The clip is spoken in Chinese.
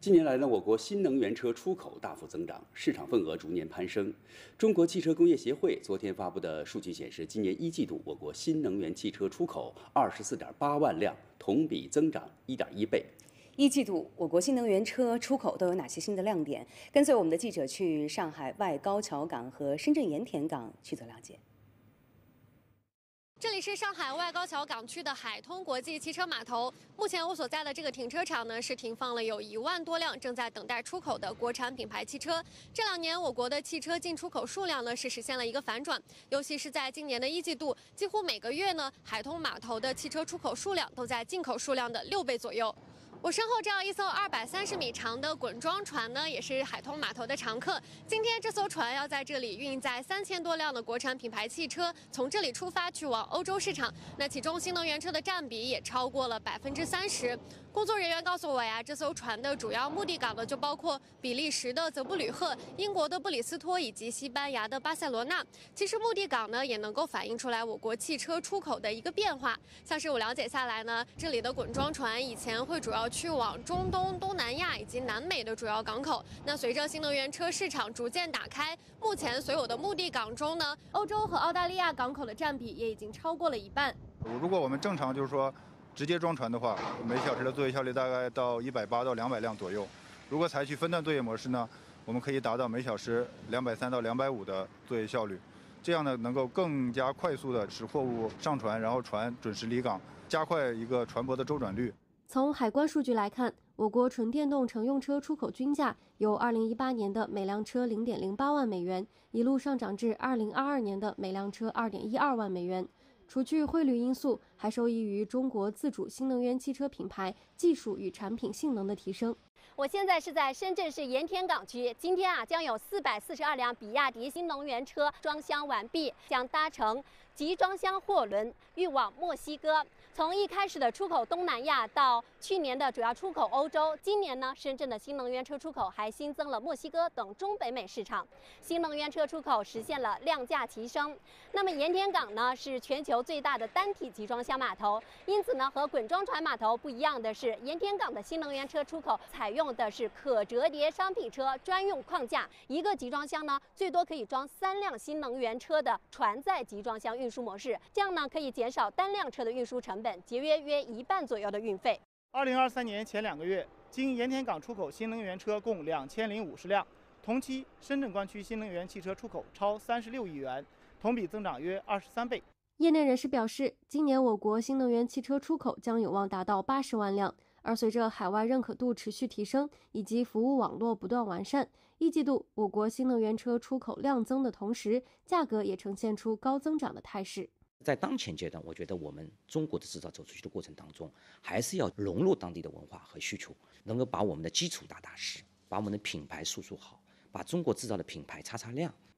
近年来呢，我国新能源车出口大幅增长，市场份额逐年攀升。中国汽车工业协会昨天发布的数据显示，今年一季度我国新能源汽车出口24.8万辆，同比增长1.1倍。 一季度我国新能源车出口都有哪些新的亮点？跟随我们的记者去上海外高桥港和深圳盐田港去做了解。 这里是上海外高桥港区的海通国际汽车码头。目前我所在的这个停车场呢，是停放了有1万多辆正在等待出口的国产品牌汽车。这2年，我国的汽车进出口数量呢是实现了一个反转，尤其是在今年的一季度，几乎每个月呢，海通码头的汽车出口数量都在进口数量的6倍左右。我身后这样一艘230米长的滚装船呢，也是海通码头的常客。今天这艘船要在这里运载3000多辆的国产品牌汽车，从这里出发去往欧洲市场。那其中新能源车的占比也超过了30%。工作人员告诉我呀，这艘船的主要目的港呢，就包括比利时的泽布吕赫、英国的布里斯托以及西班牙的巴塞罗那。其实目的港呢，也能够反映出来我国汽车出口的一个变化。像是我了解下来呢，这里的滚装船以前会主要去往中东、东南亚以及南美的主要港口。那随着新能源车市场逐渐打开，目前所有的目的港中呢，欧洲和澳大利亚港口的占比也已经超过了1半。 如果我们正常就是说直接装船的话，每小时的作业效率大概到180到200辆左右。如果采取分段作业模式呢，我们可以达到每小时230到250的作业效率。这样呢，能够更加快速的使货物上船，然后船准时离港，加快一个船舶的周转率。 从海关数据来看，我国纯电动乘用车出口均价由2018年的每辆车0.08万美元一路上涨至2022年的每辆车2.12万美元。除去汇率因素，还受益于中国自主新能源汽车品牌技术与产品性能的提升。 我现在是在深圳市盐田港区，今天将有442辆比亚迪新能源车装箱完毕，将搭乘集装箱货轮运往墨西哥。从一开始的出口东南亚到去年的主要出口欧洲，今年呢，深圳的新能源车出口还新增了墨西哥等中北美市场，新能源车出口实现了量价齐升。那么盐田港呢，是全球最大的单体集装箱码头，因此呢，和滚装船码头不一样的是，盐田港的新能源车出口采用的是可折叠商品车专用框架，一个集装箱呢，最多可以装3辆新能源车的船载集装箱运输模式，这样呢，可以减少单辆车的运输成本，节约约1半左右的运费。 2023年前2个月，经盐田港出口新能源车共2050辆，同期深圳关区新能源汽车出口超36亿元，同比增长约23倍。 业内人士表示，今年我国新能源汽车出口将有望达到80万辆，而随着海外认可度持续提升以及服务网络不断完善，一季度我国新能源车出口量增的同时，价格也呈现出高增长的态势。 在当前阶段，我觉得我们中国的制造走出去的过程当中，还是要融入当地的文化和需求，能够把我们的基础打实，把我们的品牌输出好，把中国制造的品牌擦亮，